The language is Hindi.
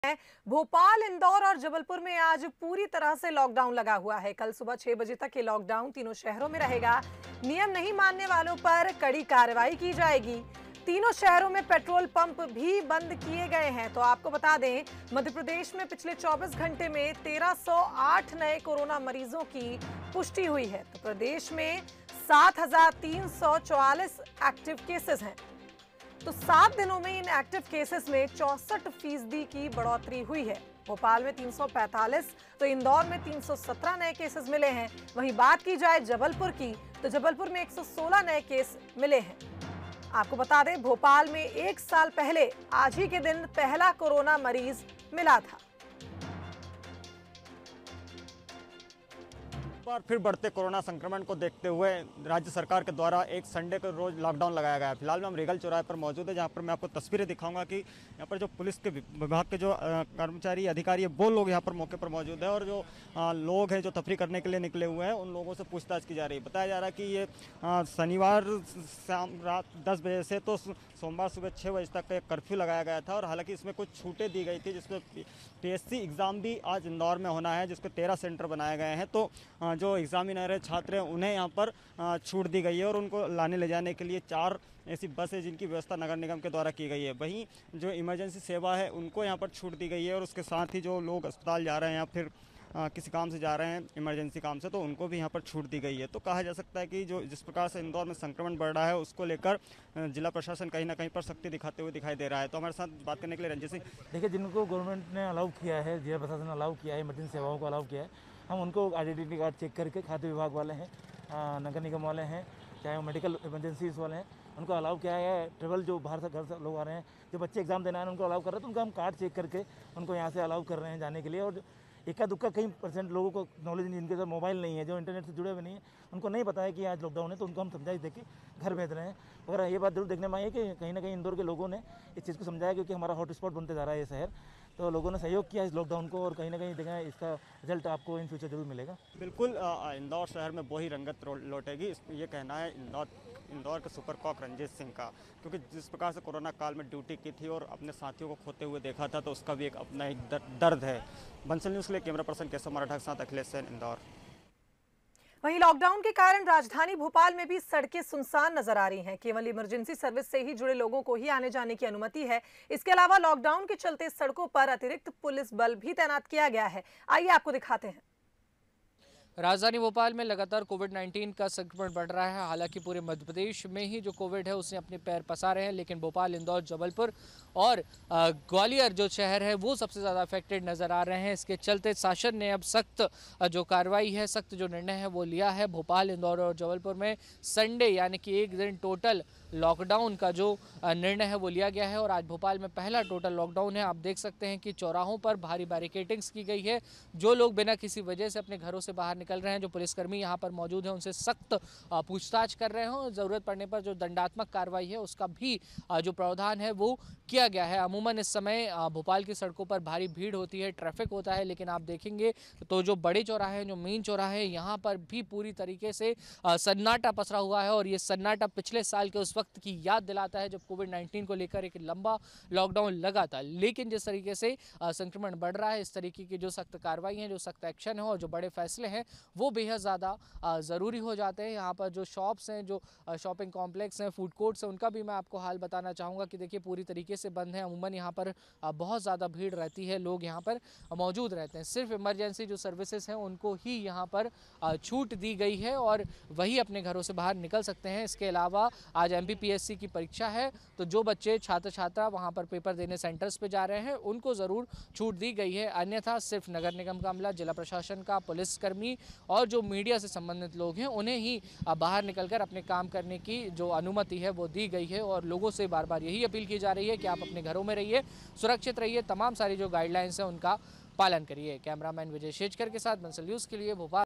भोपाल, इंदौर और जबलपुर में आज पूरी तरह से लॉकडाउन लगा हुआ है। कल सुबह 6 बजे तक ये लॉकडाउन तीनों शहरों में रहेगा। नियम नहीं मानने वालों पर कड़ी कार्रवाई की जाएगी। तीनों शहरों में पेट्रोल पंप भी बंद किए गए हैं। तो आपको बता दें, मध्य प्रदेश में पिछले 24 घंटे में 1308 नए कोरोना मरीजों की पुष्टि हुई है। तो प्रदेश में 7344 एक्टिव केसेस हैं। तो 7 दिनों में इन एक्टिव केसेस में 64% की बढ़ोतरी हुई है। भोपाल में 345 तो इंदौर में 317 नए केसेस मिले हैं। वहीं बात की जाए जबलपुर की, तो जबलपुर में 116 नए केस मिले हैं। आपको बता दें, भोपाल में 1 साल पहले आज ही के दिन पहला कोरोना मरीज मिला था। बार फिर बढ़ते कोरोना संक्रमण को देखते हुए राज्य सरकार के द्वारा एक संडे को रोज लॉकडाउन लगाया गया है। फिलहाल में हम रेगल चौराहे पर मौजूद है, जहां पर मैं आपको तस्वीरें दिखाऊंगा कि यहां पर जो पुलिस के विभाग के जो कर्मचारी अधिकारी है वो लोग यहां पर मौके पर मौजूद है, और जो लोग हैं जो तफरी करने के लिए निकले हुए हैं उन लोगों से पूछताछ की जा रही है। बताया जा रहा है कि ये शनिवार शाम रात 10 बजे से तो सोमवार सुबह 6 बजे तक एक कर्फ्यू लगाया गया था, और हालांकि इसमें कुछ छूटें दी गई थी, जिसमें पीएससी एग्ज़ाम भी आज इंदौर में होना है, जिसको 13 सेंटर बनाए गए हैं। तो जो एग्जामिनर है, छात्र हैं, उन्हें यहाँ पर छूट दी गई है, और उनको लाने ले जाने के लिए 4 ऐसी बस है जिनकी व्यवस्था नगर निगम के द्वारा की गई है। वहीं जो इमरजेंसी सेवा है उनको यहाँ पर छूट दी गई है, और उसके साथ ही जो लोग अस्पताल जा रहे हैं या फिर किसी काम से जा रहे हैं, इमरजेंसी काम से, तो उनको भी यहाँ पर छूट दी गई है। तो कहा जा सकता है कि जो जिस प्रकार से इंदौर में संक्रमण बढ़ रहा है उसको लेकर जिला प्रशासन कहीं ना कहीं पर सख्ती दिखाते हुए दिखाई दे रहा है। तो हमारे साथ बात करने के लिए रंजीत सिंह। देखिए, जिनको गवर्नमेंट ने अलाउ किया है, जिला प्रशासन ने अलाउ किया है, इमरजेंसी सेवाओं को अलाउ किया है, हम उनको आइडेंटिटी कार्ड चेक करके, खाद्य विभाग वाले हैं, नगर निगम वाले हैं, चाहे वो मेडिकल इमरजेंसीज वाले हैं, उनको अलाउ किया है। ट्रेवल जो बाहर से घर से लोग आ रहे हैं, जो बच्चे एग्जाम देना है उनको अलाउ कर रहे हैं, तो उनका हम कार्ड चेक करके उनको यहाँ से अलाउ कर रहे हैं जाने के लिए। और इक्का दुक्का कई % लोगों को नॉलेज नहीं, जिनके साथ मोबाइल नहीं है, जो इंटरनेट से जुड़े हुए नहीं है, उनको नहीं पता है कि आज लॉकडाउन है, तो उनको हम समझाइश देके घर भेज रहे हैं। मगर ये बात जरूर देखने में आई है कि कहीं ना कहीं इंदौर के लोगों ने इस चीज़ को समझाया, क्योंकि हमारा हॉटस्पॉट बनते जा रहा है ये शहर। तो लोगों ने सहयोग किया इस लॉकडाउन को, और कहीं ना कहीं देखा इसका रिजल्ट आपको इन फ्यूचर जरूर मिलेगा। बिल्कुल, इंदौर शहर में वही रंगत लौटेगी, ये कहना है इंदौर के सुपर कॉक रंजीत सिंह का, क्योंकि जिस प्रकार से कोरोना काल में ड्यूटी की थी और अपने साथियों को खोते हुए देखा था, तो उसका भी एक अपना एक दर्द है। बंसल न्यूज़ के लिए कैमरा पर्सन केशव मराठा के साथ अखिलेश सेन, इंदौर। वहीं लॉकडाउन के कारण राजधानी भोपाल में भी सड़कें सुनसान नजर आ रही हैं। केवल इमरजेंसी सर्विस से ही जुड़े लोगों को ही आने जाने की अनुमति है। इसके अलावा लॉकडाउन के चलते सड़कों पर अतिरिक्त पुलिस बल भी तैनात किया गया है। आइए आपको दिखाते हैं। राजधानी भोपाल में लगातार कोविड-19 का संक्रमण बढ़ रहा है। हालांकि पूरे मध्य प्रदेश में ही जो कोविड है उसने अपने पैर पसारे हैं, लेकिन भोपाल, इंदौर, जबलपुर और ग्वालियर जो शहर है वो सबसे ज़्यादा अफेक्टेड नज़र आ रहे हैं। इसके चलते शासन ने अब सख्त जो कार्रवाई है, सख्त जो निर्णय है वो लिया है। भोपाल, इंदौर और जबलपुर में संडे यानी कि एक दिन टोटल लॉकडाउन का जो निर्णय है वो लिया गया है, और आज भोपाल में पहला टोटल लॉकडाउन है। आप देख सकते हैं कि चौराहों पर भारी बैरिकेडिंग्स की गई है। जो लोग बिना किसी वजह से अपने घरों से बाहर निकल रहे हैं, जो पुलिसकर्मी यहाँ पर मौजूद हैं, उनसे सख्त पूछताछ कर रहे हैं। ज़रूरत पड़ने पर जो दंडात्मक कार्रवाई है उसका भी जो प्रावधान है वो किया गया है। अमूमन इस समय भोपाल की सड़कों पर भारी भीड़ होती है, ट्रैफिक होता है, लेकिन आप देखेंगे तो जो बड़े चौराहे हैं, जो मेन चौराहे हैं, यहाँ पर भी पूरी तरीके से सन्नाटा पसरा हुआ है। और ये सन्नाटा पिछले साल के उस वक्त की याद दिलाता है जब कोविड-19 को लेकर एक लंबा लॉकडाउन लगा था। लेकिन जिस तरीके से संक्रमण बढ़ रहा है, इस तरीके की जो सख्त कार्रवाई है, जो सख्त एक्शन है और जो बड़े फैसले हैं वो बेहद ज़्यादा ज़रूरी हो जाते हैं। यहाँ पर जो शॉप्स हैं, जो शॉपिंग कॉम्प्लेक्स हैं, फूड कोर्ट्स हैं, उनका भी मैं आपको हाल बताना चाहूँगा कि देखिए पूरी तरीके से बंद है। अमूमन यहाँ पर बहुत ज़्यादा भीड़ रहती है, लोग यहाँ पर मौजूद रहते हैं। सिर्फ इमरजेंसी जो सर्विसेज हैं उनको ही यहाँ पर छूट दी गई है, और वही अपने घरों से बाहर निकल सकते हैं। इसके अलावा आज MPPSC की परीक्षा है, तो जो बच्चे छात्र छात्रा वहाँ पर पेपर देने सेंटर्स पे जा रहे हैं उनको ज़रूर छूट दी गई है। अन्यथा सिर्फ नगर निगम का अमला, जिला प्रशासन का, पुलिसकर्मी और जो मीडिया से संबंधित लोग हैं उन्हें ही बाहर निकलकर अपने काम करने की जो अनुमति है वो दी गई है। और लोगों से बार बार यही अपील की जा रही है कि आप अपने घरों में रहिए, सुरक्षित रहिए, तमाम सारी जो गाइडलाइंस हैं उनका पालन करिए। कैमरामैन विजय शेजकर के साथ बंसल न्यूज़ के लिए भोपाल।